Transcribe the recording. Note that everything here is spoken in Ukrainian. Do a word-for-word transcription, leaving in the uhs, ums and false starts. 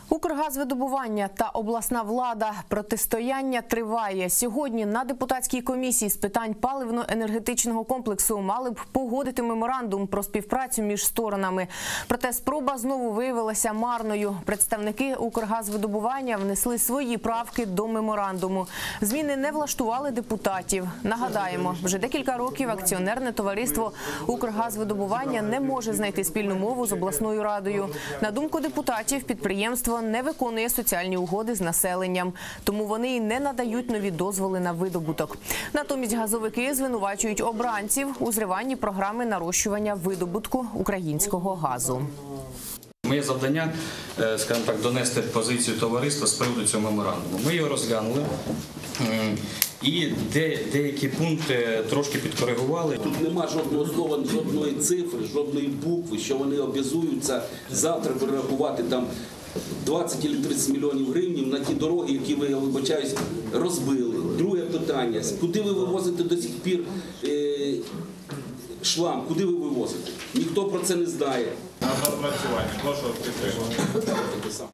Укргазвидобування та обласна влада. Протистояння триває. Сьогодні на депутатській комісії з питань паливно-енергетичного комплексу мали б погодити меморандум про співпрацю між сторонами. Проте спроба знову виявилася марною. Представники Укргазвидобування внесли свої правки до меморандуму. Зміни не влаштували депутатів. Нагадаємо, вже декілька років акціонерне товариство Укргазвидобування не може знайти спільну мову з обласною радою. На думку депутатів, підприємство не виконує соціальні угоди з населенням, тому вони й не надають нові дозволи на видобуток. Натомість газовики звинувачують обранців у зриванні програми нарощування видобутку українського газу. Моє завдання, скажімо так, донести позицію товариства з приводу цього меморандуму. Ми його розглянули і деякі пункти трошки підкоригували. Тут нема жодного слова, жодної цифри, жодної букви, що вони обов'язуються завтра перерахувати там двадцять або тридцять мільйонів гривень на ті дороги, які ви, я вибачаюсь, розбили. Друге питання, куди ви вивозите до сих пір е, шлам, куди ви вивозите? Ніхто про це не знає. На допрацювання, прошу підтримати.